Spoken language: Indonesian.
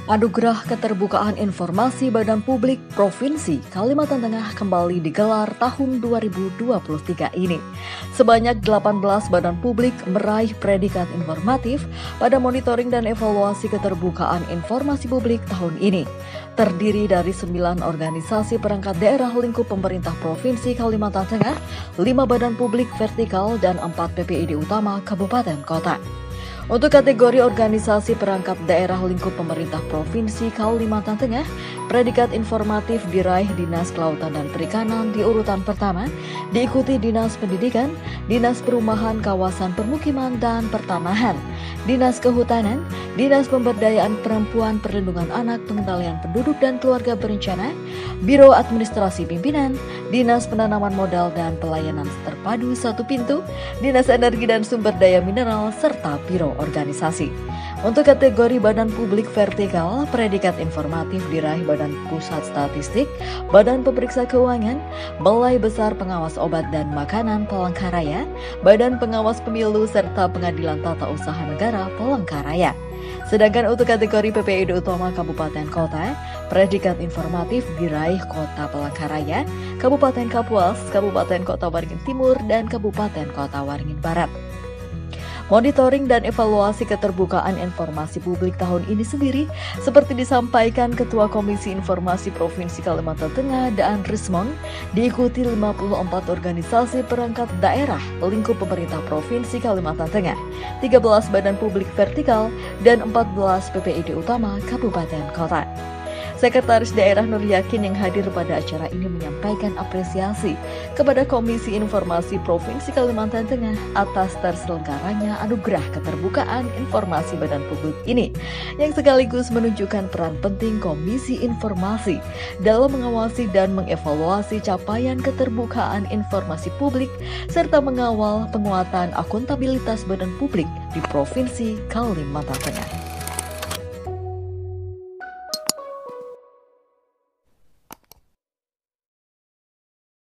Anugerah Keterbukaan Informasi Badan Publik Provinsi Kalimantan Tengah kembali digelar tahun 2023 ini. Sebanyak 18 badan publik meraih predikat informatif pada monitoring dan evaluasi keterbukaan informasi publik tahun ini. Terdiri dari 9 organisasi perangkat daerah lingkup pemerintah Provinsi Kalimantan Tengah, 5 badan publik vertikal, dan 4 PPID utama kabupaten kota. Untuk kategori organisasi perangkat daerah lingkup pemerintah Provinsi Kalimantan Tengah, predikat informatif diraih Dinas Kelautan dan Perikanan di urutan pertama, diikuti Dinas Pendidikan, Dinas Perumahan Kawasan Permukiman dan Pertanahan, Dinas Kehutanan, Dinas Pemberdayaan Perempuan Perlindungan Anak Pengendalian Penduduk dan Keluarga Berencana, Biro Administrasi Pimpinan, Dinas Penanaman Modal dan Pelayanan Terpadu Satu Pintu, Dinas Energi dan Sumber Daya Mineral, serta Biro Organisasi. Untuk kategori badan publik vertikal, predikat informatif diraih Badan Pusat Statistik, Badan Pemeriksa Keuangan, Balai Besar Pengawas Obat dan Makanan Palangkaraya, Badan Pengawas Pemilu serta Pengadilan Tata Usaha Negara Palangkaraya. Sedangkan untuk kategori PPID utama Kabupaten Kota, predikat informatif diraih Kota Palangkaraya, Kabupaten Kapuas, Kabupaten Kota Waringin Timur, dan Kabupaten Kota Waringin Barat. Monitoring dan evaluasi keterbukaan informasi publik tahun ini sendiri, seperti disampaikan Ketua Komisi Informasi Provinsi Kalimantan Tengah, Daan Rismon, diikuti 54 organisasi perangkat daerah lingkup pemerintah Provinsi Kalimantan Tengah, 13 badan publik vertikal, dan 14 PPID utama kabupaten kota. Sekretaris Daerah Nur Yakin yang hadir pada acara ini menyampaikan apresiasi kepada Komisi Informasi Provinsi Kalimantan Tengah atas terselenggaranya Anugerah Keterbukaan Informasi Badan Publik ini, yang sekaligus menunjukkan peran penting Komisi Informasi dalam mengawasi dan mengevaluasi capaian keterbukaan informasi publik serta mengawal penguatan akuntabilitas badan publik di Provinsi Kalimantan Tengah.